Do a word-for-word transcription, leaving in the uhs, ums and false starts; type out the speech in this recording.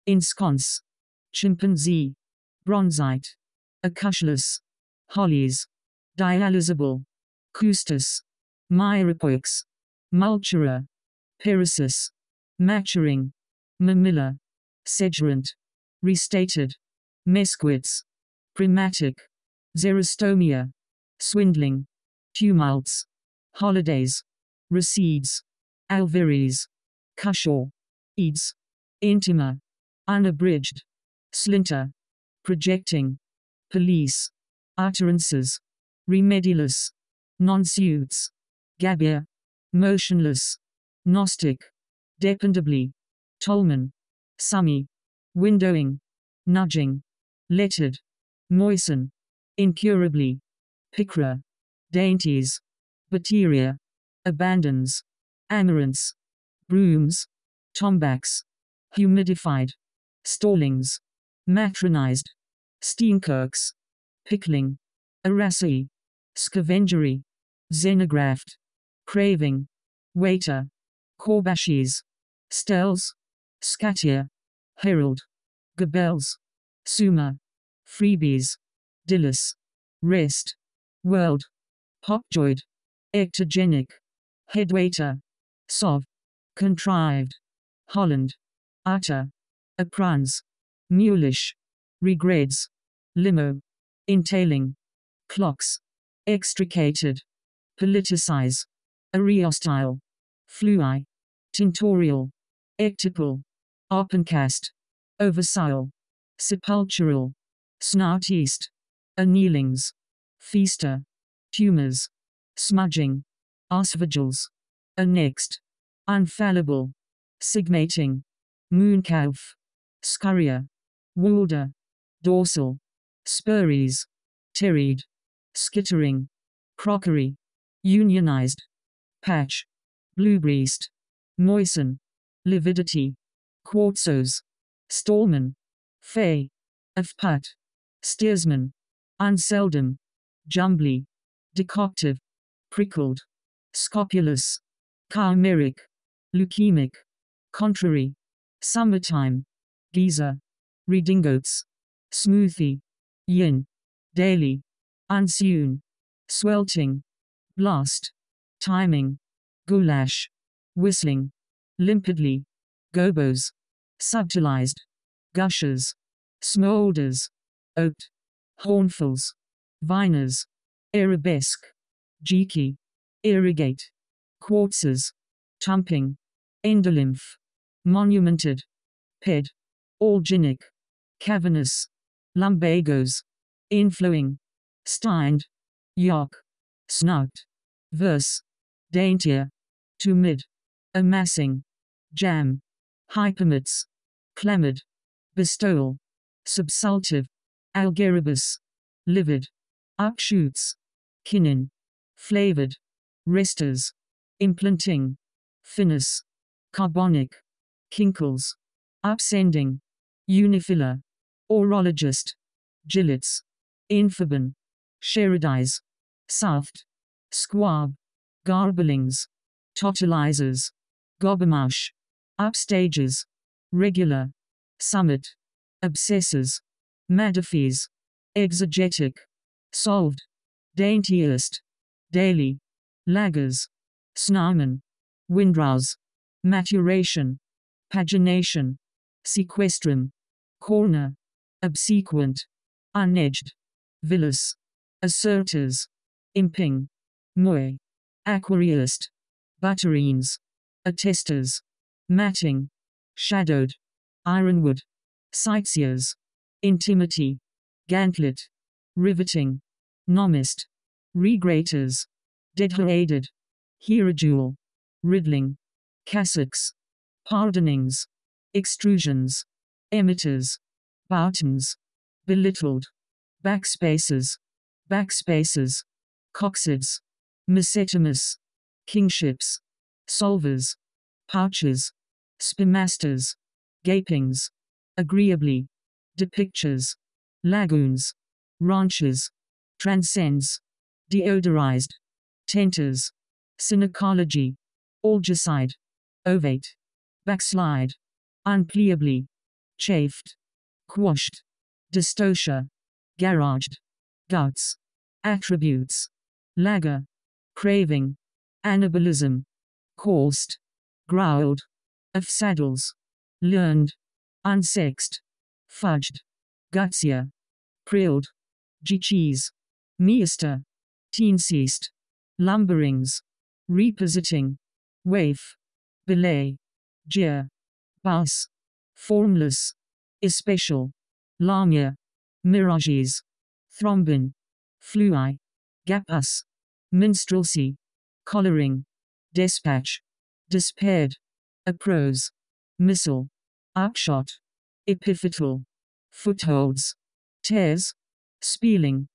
ensconce, chimpanzee, bronzite, acacious, hollies, dialysable, custus, myripoix, multura, pyrosis, maturing, mamilla, sedgerant, restated, mesquites, primatic, xerostomia, swindling, tumults, holidays, recedes, alveres, cushaw, eads, intima, unabridged, slinter, projecting, police, utterances, remedialus, non-suits, gabia, motionless, gnostic, dependably, tolman, summy, windowing, nudging, lettered, moisten, incurably, picra, dainties, bateria, abandons, amaranths, brooms, tombacks, humidified, stallings, matronized, steenkirks, pickling, aracely, scavengery, xenographed, craving, waiter, corbashes, stels, scatia, herald, gabelles, summa, freebies, dillis, rest, world, popjoyed, ectogenic, headwaiter, sov, contrived, Holland, utter, aprans, mulish, regrets, limo, entailing, clocks, extricated, politicize, areostyle, flui, tintorial, ectical, opencast, oversile, sepulchral, snout east, annealings, feaster, tumors, smudging, osvigils, annexed, unfallible, sigmating, mooncalf, scurrier, woolder, dorsal, spurries, terried, skittering, crockery, unionized, patch, bluebreast, moisten, lividity, quartzos, stallman, fay, afput, steersman, unseldom, jumbly, decoctive, prickled, scopulous, chimeric, leukemic, contrary, summertime, geezer, redingotes, smoothie, yin, daily, unsewn, swelting, blast, timing, goulash, whistling, limpidly, gobos, subtilized, gushers, smolders, oat, hornfuls, viners, arabesque, geeky, irrigate, quartzes, tumping, endolymph, monumented, ped, alginic, cavernous, lumbagos, inflowing, steined, yock, snout, verse, daintier, to mid, amassing, jam, hypermates, clamid, bestowal, subsultive, algaribus, livid, upshoots, kinin, flavored, resters, implanting, finis, carbonic, kinkles, upsending, unifiller, orologist, gillets, infabin, sheradize, soft, squab, garblings, totalizers, gobbermoush, upstages, regular, summit, abscesses, madafes, exegetic, solved, daintiest, daily, laggers, snarman, windrouse, maturation, pagination, sequestrum, corner, obsequent, unedged, villus, asserters, imping, moy, aquarist, butterines, attesters, matting, shadowed, ironwood, sightseers, intimity, gantlet, riveting, nomist, regraters, deadheaded, hierodule, riddling, cassocks, pardonings, extrusions, emitters, boutons, belittled, backspaces, backspaces, coccids, mesetimus, kingships, solvers, pouches, spinmasters, gapings, agreeably, depictures, lagoons, ranches, transcends, deodorized, tenters, synecology, algicide, ovate, backslide, unpleably, chafed, quashed, dystocia, garaged, guts, attributes, lager, craving, anabolism, coursed, growled, of saddles, learned, unsexed, fudged, gutsier, prilled, g-cheese, meester, teenseest, lumberings, repositing, waif, belay, jeer, bus, formless, especial, lamia, mirages, thrombin, flui, gapus, minstrelsy, collaring, despatch, despaired, aprose, missile, upshot, epiphytal, footholds, tears, spieling,